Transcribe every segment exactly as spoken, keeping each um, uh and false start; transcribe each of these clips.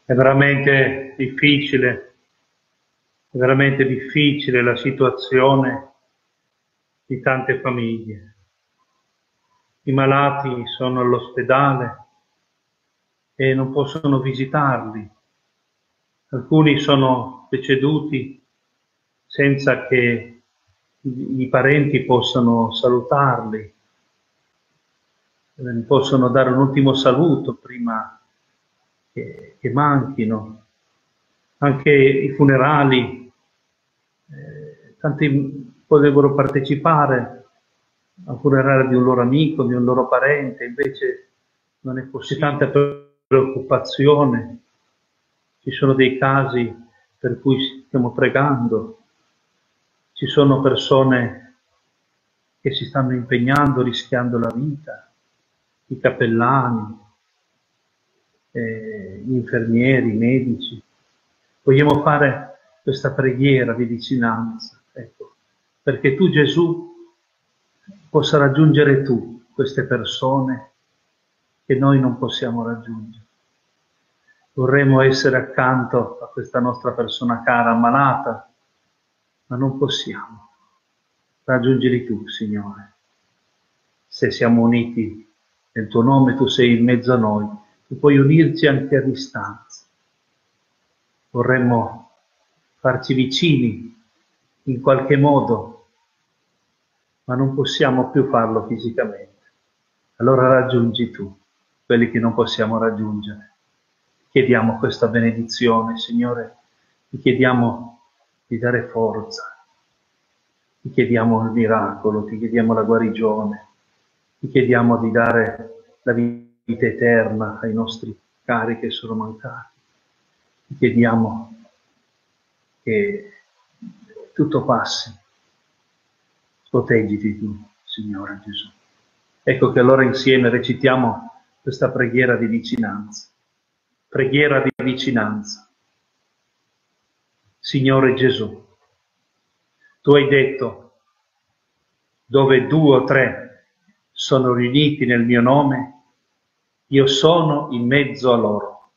È veramente difficile, è veramente difficile la situazione di tante famiglie. I malati sono all'ospedale e non possono visitarli. Alcuni sono deceduti senza che i parenti possano salutarli, possono dare un ultimo saluto prima che, che manchino. Anche i funerali, eh, tanti potrebbero partecipare al funerale di un loro amico, di un loro parente, invece non è possibile. C'è tanta preoccupazione, ci sono dei casi per cui stiamo pregando, ci sono persone che si stanno impegnando, rischiando la vita, i cappellani, eh, gli infermieri, i medici. Vogliamo fare questa preghiera di vicinanza, ecco, perché tu, Gesù, possa raggiungere tu queste persone che noi non possiamo raggiungere. Vorremmo essere accanto a questa nostra persona cara, ammalata, ma non possiamo. Raggiungili tu, Signore. Se siamo uniti nel tuo nome, tu sei in mezzo a noi, tu puoi unirci anche a distanza. Vorremmo farci vicini in qualche modo, ma non possiamo più farlo fisicamente. Allora raggiungi tu quelli che non possiamo raggiungere. Chiediamo questa benedizione, Signore, ti chiediamo di dare forza, ti chiediamo il miracolo, ti chiediamo la guarigione, ti chiediamo di dare la vita eterna ai nostri cari che sono mancati, ti chiediamo che tutto passi. Proteggiti tu, Signore Gesù. Ecco che allora insieme recitiamo questa preghiera di vicinanza. Preghiera di vicinanza. Signore Gesù, tu hai detto, dove due o tre sono riuniti nel mio nome, io sono in mezzo a loro.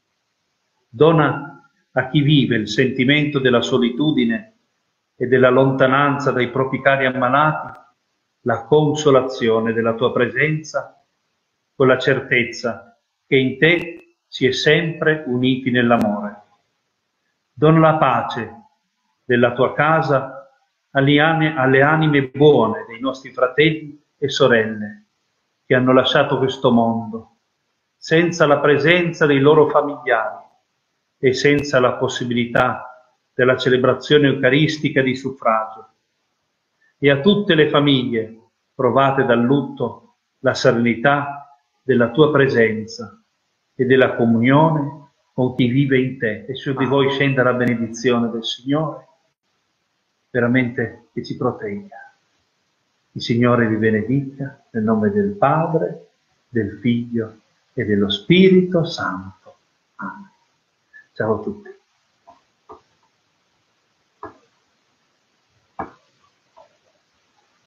Dona a chi vive il sentimento della solitudine e della lontananza dai propri cari ammalati la consolazione della tua presenza, con la certezza che in te si è sempre uniti nell'amore. Dona la pace della tua casa alle anime buone dei nostri fratelli e sorelle che hanno lasciato questo mondo, senza la presenza dei loro familiari e senza la possibilità della celebrazione eucaristica di suffragio, e a tutte le famiglie provate dal lutto la serenità della tua presenza e della comunione con chi vive in te. E su di voi scenda la benedizione del Signore, veramente che ci protegga. Il Signore vi benedica nel nome del Padre, del Figlio e dello Spirito Santo. Amen. Ciao a tutti.